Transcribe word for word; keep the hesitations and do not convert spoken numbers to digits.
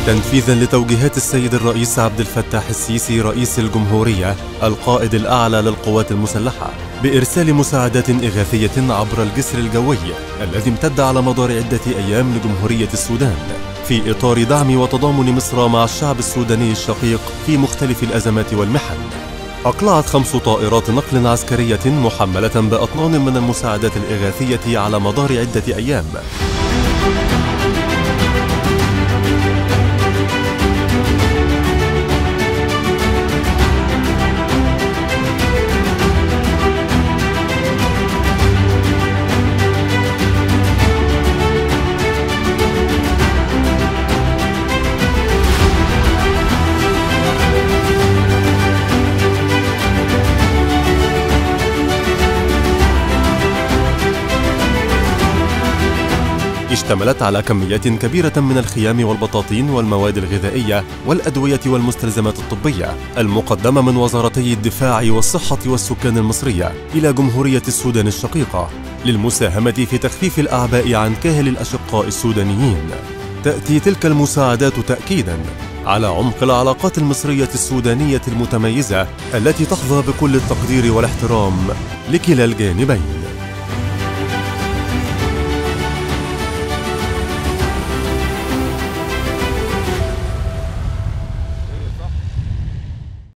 تنفيذاً لتوجيهات السيد الرئيس عبد الفتاح السيسي رئيس الجمهورية القائد الأعلى للقوات المسلحة بإرسال مساعدات إغاثية عبر الجسر الجوي الذي امتد على مدار عدة أيام لجمهورية السودان في إطار دعم وتضامن مصر مع الشعب السوداني الشقيق في مختلف الأزمات والمحن. أقلعت خمس طائرات نقل عسكرية محملة بأطنان من المساعدات الإغاثية على مدار عدة أيام. اشتملت على كميات كبيرة من الخيام والبطاطين والمواد الغذائية والأدوية والمستلزمات الطبية المقدمة من وزارتي الدفاع والصحة والسكان المصرية إلى جمهورية السودان الشقيقة للمساهمة في تخفيف الأعباء عن كاهل الأشقاء السودانيين. تأتي تلك المساعدات تأكيداً على عمق العلاقات المصرية السودانية المتميزة التي تحظى بكل التقدير والاحترام لكلا الجانبين.